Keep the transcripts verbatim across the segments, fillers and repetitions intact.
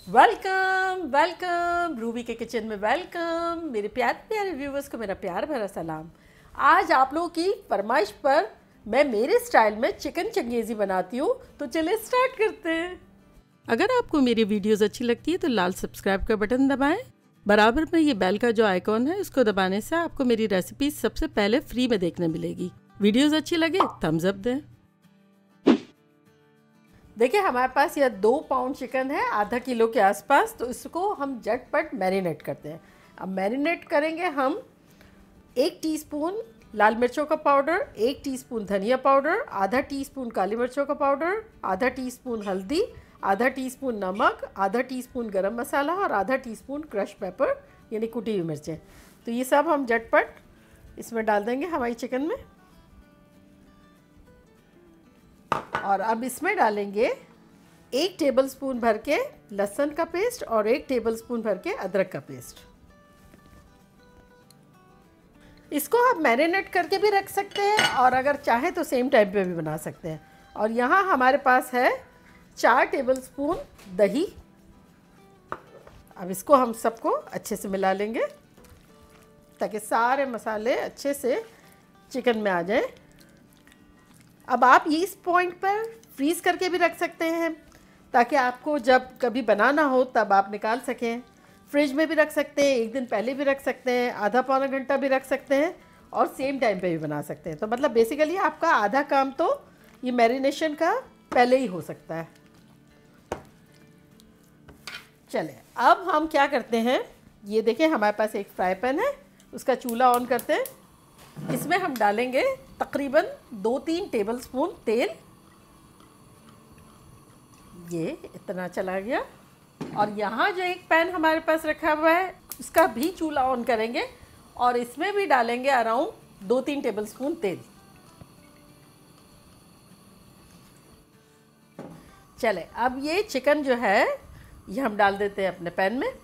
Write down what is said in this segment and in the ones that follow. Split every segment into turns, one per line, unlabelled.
Welcome welcome Ruby के kitchen में welcome. मेरे प्यारे प्यारे व्यूवर्स को मेरा प्यार भरा सलाम। आज आप लोगों की फरमाइश पर मैं मेरे स्टाइल में चिकन चंगेज़ी बनाती हूँ, तो चलिए स्टार्ट करते हैं। अगर आपको मेरी वीडियोस अच्छी लगती है तो लाल सब्सक्राइब का बटन दबाएं। बराबर में ये बेल का जो आइकॉन है उसको दबाने से आपको मेरी रेसिपी सबसे पहले फ्री में देखने मिलेगी। वीडियोस अच्छी लगे थम्स अप दें। देखिए हमारे पास यह दो पाउंड चिकन है, आधा किलो के आसपास। तो इसको हम झटपट मैरिनेट करते हैं। अब मैरिनेट करेंगे हम एक टीस्पून लाल मिर्चों का पाउडर, एक टीस्पून धनिया पाउडर, आधा टीस्पून काली मिर्चों का पाउडर, आधा टीस्पून हल्दी, आधा टीस्पून नमक, आधा टीस्पून गरम मसाला और आधा टीस्पून क्रश पेपर यानी कुटी हुई मिर्चें। तो ये सब हम झटपट इसमें डाल देंगे हमारी चिकन में। और अब इसमें डालेंगे एक टेबलस्पून भर के लहसुन का पेस्ट और एक टेबलस्पून भर के अदरक का पेस्ट। इसको आप मैरिनेट करके भी रख सकते हैं और अगर चाहे तो सेम टाइम पे भी बना सकते हैं। और यहाँ हमारे पास है चार टेबलस्पून दही। अब इसको हम सबको अच्छे से मिला लेंगे ताकि सारे मसाले अच्छे से चिकन में आ जाएं। अब आप ये इस पॉइंट पर फ्रीज़ करके भी रख सकते हैं ताकि आपको जब कभी बनाना हो तब आप निकाल सकें। फ्रिज में भी रख सकते हैं, एक दिन पहले भी रख सकते हैं, आधा पौना घंटा भी रख सकते हैं और सेम टाइम पे भी बना सकते हैं। तो मतलब बेसिकली आपका आधा काम तो ये मैरिनेशन का पहले ही हो सकता है। चलें अब हम क्या करते हैं, ये देखें हमारे पास एक फ्राई पैन है, उसका चूल्हा ऑन करते हैं। इसमें हम डालेंगे तकरीबन दो तीन टेबलस्पून तेल। ये इतना चला गया। और यहाँ जो एक पैन हमारे पास रखा हुआ है उसका भी चूल्हा ऑन करेंगे और इसमें भी डालेंगे अराउंड दो तीन टेबलस्पून तेल। चले अब ये चिकन जो है ये हम डाल देते हैं अपने पैन में।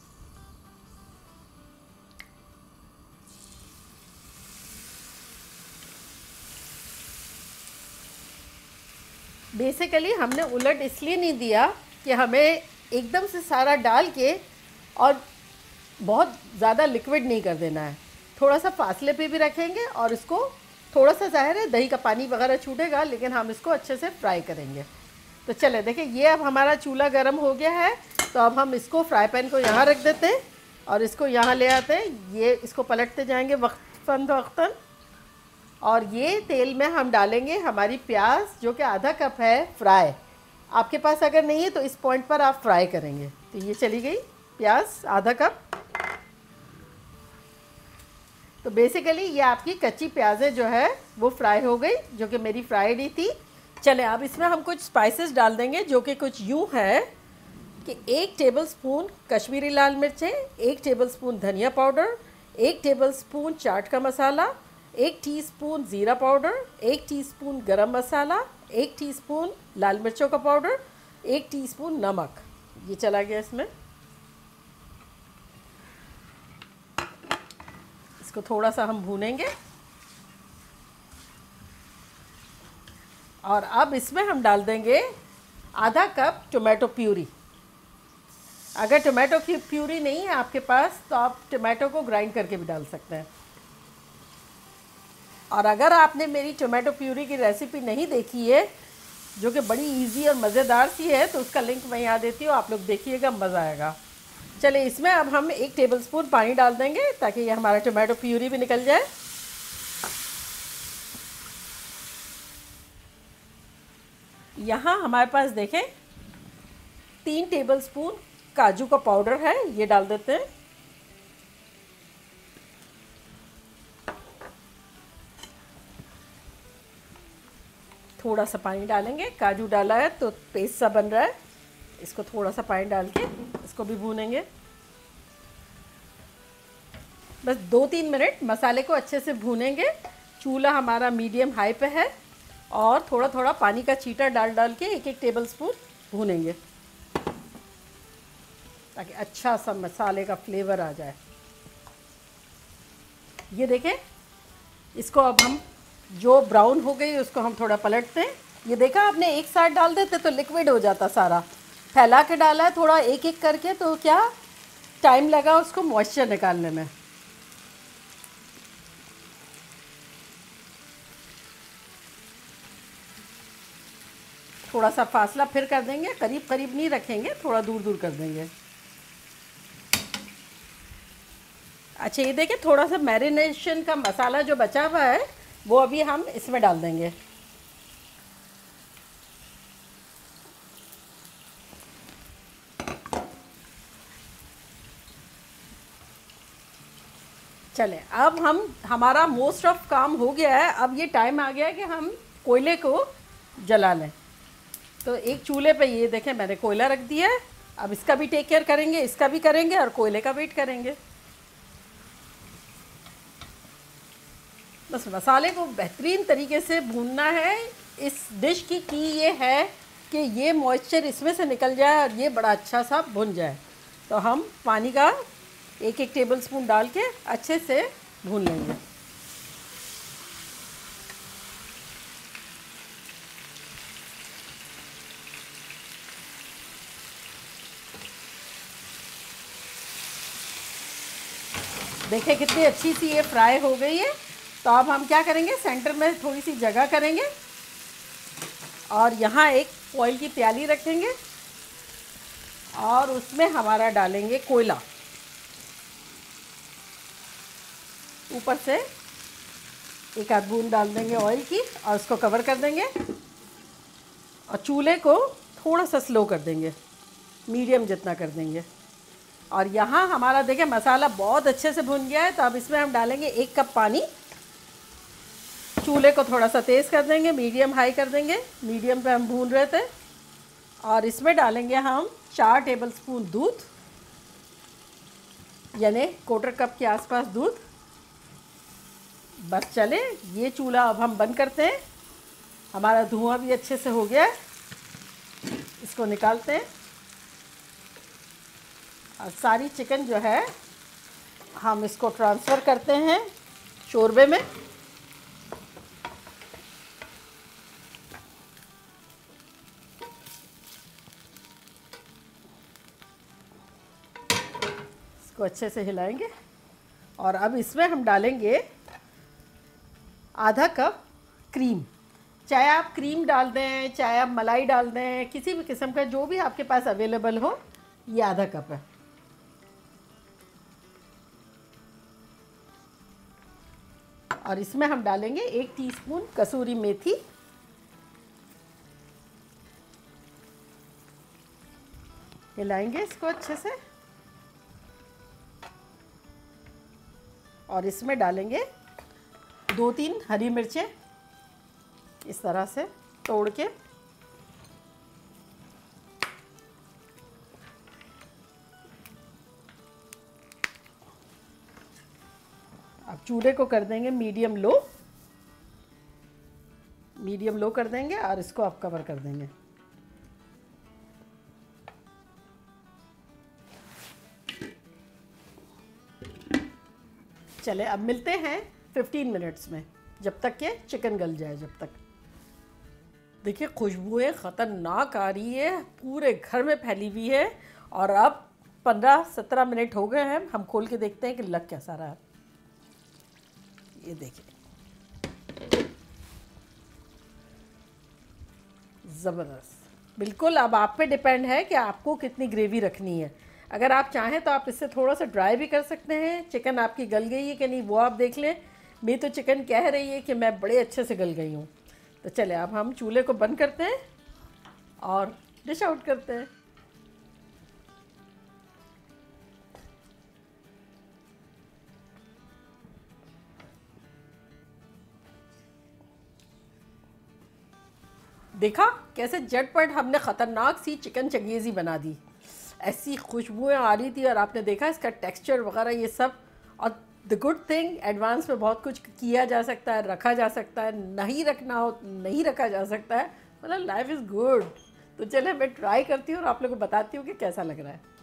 बेसिकली हमने उलट इसलिए नहीं दिया कि हमें एकदम से सारा डाल के और बहुत ज़्यादा लिक्विड नहीं कर देना है। थोड़ा सा फासले पे भी रखेंगे और इसको थोड़ा सा ज़ाहिर है दही का पानी वगैरह छूटेगा, लेकिन हम इसको अच्छे से फ्राई करेंगे। तो चले देखिए ये अब हमारा चूल्हा गर्म हो गया है। तो अब हम इसको फ्राई पैन को यहाँ रख देते हैं और इसको यहाँ ले आते हैं। ये इसको पलटते जाएंगे वक्तन वक्तन। और ये तेल में हम डालेंगे हमारी प्याज जो कि आधा कप है फ्राई। आपके पास अगर नहीं है तो इस पॉइंट पर आप फ्राई करेंगे। तो ये चली गई प्याज आधा कप। तो बेसिकली ये आपकी कच्ची प्याज़ें जो है वो फ्राई हो गई, जो कि मेरी फ्राइड ही थी। चले अब इसमें हम कुछ स्पाइसेस डाल देंगे जो कि कुछ यूँ है कि एक टेबलस्पून कश्मीरी लाल मिर्चें, एक टेबलस्पून धनिया पाउडर, एक टेबलस्पून चाट का मसाला, एक टीस्पून ज़ीरा पाउडर, एक टीस्पून गरम मसाला, एक टीस्पून लाल मिर्चों का पाउडर, एक टीस्पून नमक। ये चला गया इसमें। इसको थोड़ा सा हम भूनेंगे। और अब इसमें हम डाल देंगे आधा कप टोमेटो प्यूरी। अगर टोमेटो की प्यूरी नहीं है आपके पास तो आप टोमेटो को ग्राइंड करके भी डाल सकते हैं। और अगर आपने मेरी टोमेटो प्यूरी की रेसिपी नहीं देखी है जो कि बड़ी इजी और मज़ेदार सी है तो उसका लिंक मैं यहाँ देती हूँ, आप लोग देखिएगा, मज़ा आएगा। चलिए इसमें अब हम एक टेबलस्पून पानी डाल देंगे ताकि ये हमारा टोमेटो प्यूरी भी निकल जाए। यहाँ हमारे पास देखें तीन टेबलस्पून काजू का पाउडर है, ये डाल देते हैं। थोड़ा सा पानी डालेंगे, काजू डाला है तो पेस्ट सा बन रहा है। इसको थोड़ा सा पानी डाल के इसको भी भूनेंगे। बस दो तीन मिनट मसाले को अच्छे से भूनेंगे। चूल्हा हमारा मीडियम हाई पे है और थोड़ा थोड़ा पानी का छींटा डाल डाल के एक एक टेबलस्पून भूनेंगे ताकि अच्छा सा मसाले का फ्लेवर आ जाए। ये देखें, इसको अब हम जो ब्राउन हो गई उसको हम थोड़ा पलटते हैं। ये देखा आपने, एक साथ डाल देते तो लिक्विड हो जाता सारा, फैला के डाला है थोड़ा एक एक करके, तो क्या टाइम लगा उसको मॉइस्चर निकालने में। थोड़ा सा फासला फिर कर देंगे, करीब करीब नहीं रखेंगे, थोड़ा दूर दूर कर देंगे। अच्छा ये देखिए थोड़ा सा मैरिनेशन का मसाला जो बचा हुआ है वो अभी हम इसमें डाल देंगे। चले अब हम, हमारा मोस्ट ऑफ काम हो गया है, अब ये टाइम आ गया है कि हम कोयले को जला लें। तो एक चूल्हे पे ये देखें मैंने कोयला रख दिया है, अब इसका भी टेक केयर करेंगे, इसका भी करेंगे और कोयले का वेट करेंगे। बस मसाले को बेहतरीन तरीके से भूनना है। इस डिश की की ये है कि ये मॉइस्चर इसमें से निकल जाए और ये बड़ा अच्छा सा भुन जाए। तो हम पानी का एक एक टेबलस्पून डाल के अच्छे से भून लेंगे। देखिए कितनी अच्छी सी ये फ्राई हो गई है। तो अब हम क्या करेंगे, सेंटर में थोड़ी सी जगह करेंगे और यहाँ एक ऑयल की प्याली रखेंगे और उसमें हमारा डालेंगे कोयला, ऊपर से एक आध बूंद डाल देंगे ऑयल की और उसको कवर कर देंगे और चूल्हे को थोड़ा सा स्लो कर देंगे, मीडियम जितना कर देंगे। और यहाँ हमारा देखिए मसाला बहुत अच्छे से भुन गया है। तो अब इसमें हम डालेंगे एक कप पानी, चूल्हे को थोड़ा सा तेज़ कर देंगे, मीडियम हाई कर देंगे, मीडियम पे हम भून रहे थे। और इसमें डालेंगे हम चार टेबलस्पून दूध, यानी क्वार्टर कप के आसपास दूध। बस चले ये चूल्हा अब हम बंद करते हैं। हमारा धुआं भी अच्छे से हो गया है, इसको निकालते हैं और सारी चिकन जो है हम इसको ट्रांसफ़र करते हैं शोरबे में। इसको अच्छे से हिलाएंगे और अब इसमें हम डालेंगे आधा कप क्रीम। चाहे आप क्रीम डाल दें, चाहे आप मलाई डाल दें, किसी भी किस्म का जो भी आपके पास अवेलेबल हो, ये आधा कप है। और इसमें हम डालेंगे एक टीस्पून कसूरी मेथी, हिलाएंगे इसको अच्छे से और इसमें डालेंगे दो तीन हरी मिर्चें इस तरह से तोड़ के। अब चूल्हे को कर देंगे मीडियम लो, मीडियम लो कर देंगे और इसको आप कवर कर देंगे। चले अब मिलते हैं पंद्रह मिनट्स में, जब तक के चिकन गल जाए। जब तक देखिए खुशबुएं ख़तरनाक आ रही है, पूरे घर में फैली हुई है। और अब पंद्रह सत्रह मिनट हो गए हैं, हम खोल के देखते हैं कि लग कैसा रहा है। ये देखिए ज़बरदस्त, बिल्कुल। अब आप पे डिपेंड है कि आपको कितनी ग्रेवी रखनी है। अगर आप चाहें तो आप इससे थोड़ा सा ड्राई भी कर सकते हैं। चिकन आपकी गल गई है कि नहीं वो आप देख लें। मेरी तो चिकन कह रही है कि मैं बड़े अच्छे से गल गई हूँ। तो चले अब हम चूल्हे को बंद करते हैं और डिश आउट करते हैं। देखा कैसे झटपट हमने ख़तरनाक सी चिकन चंगेज़ी बना दी। ऐसी खुशबुएं आ रही थी और आपने देखा इसका टेक्सचर वगैरह ये सब। और द गुड थिंग, एडवांस में बहुत कुछ किया जा सकता है, रखा जा सकता है, नहीं रखना हो नहीं रखा जा सकता है। मतलब लाइफ इज़ गुड। तो चले मैं ट्राई करती हूँ और आप लोगों को बताती हूँ कि कैसा लग रहा है।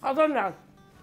खतरनाक।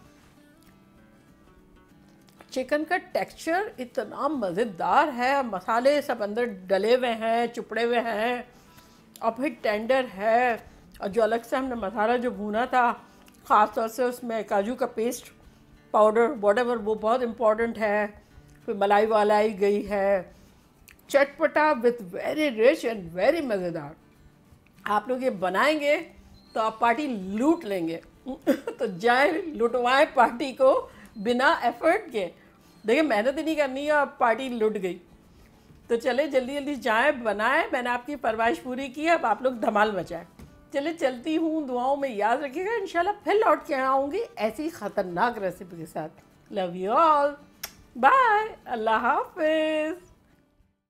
चिकन का टेक्सचर इतना मज़ेदार है, मसाले सब अंदर डले हुए हैं, चुपड़े हुए हैं, और फिर टेंडर है। और जो अलग से हमने मसाला जो भुना था, ख़ास तौर से उसमें काजू का पेस्ट पाउडर वॉटेवर, वो बहुत इम्पॉर्टेंट है। फिर मलाई वालाई गई है, चटपटा with very rich and very मज़ेदार। आप लोग ये बनाएंगे तो आप पार्टी लूट लेंगे। तो जाए लुटवाएं पार्टी को बिना एफर्ट के। देखिए मेहनत ही नहीं करनी है और पार्टी लुट गई। तो चले जल्दी जल्दी जाएं, बनाएं। मैंने आपकी फरमाइश पूरी की, अब आप लोग धमाल मचाएं। चले चलती हूँ, दुआओं में याद रखिएगा। इंशाल्लाह फिर लौट के आऊँगी ऐसी ख़तरनाक रेसिपी के साथ। लव यू ऑल, बाय, अल्लाह हाफिज़।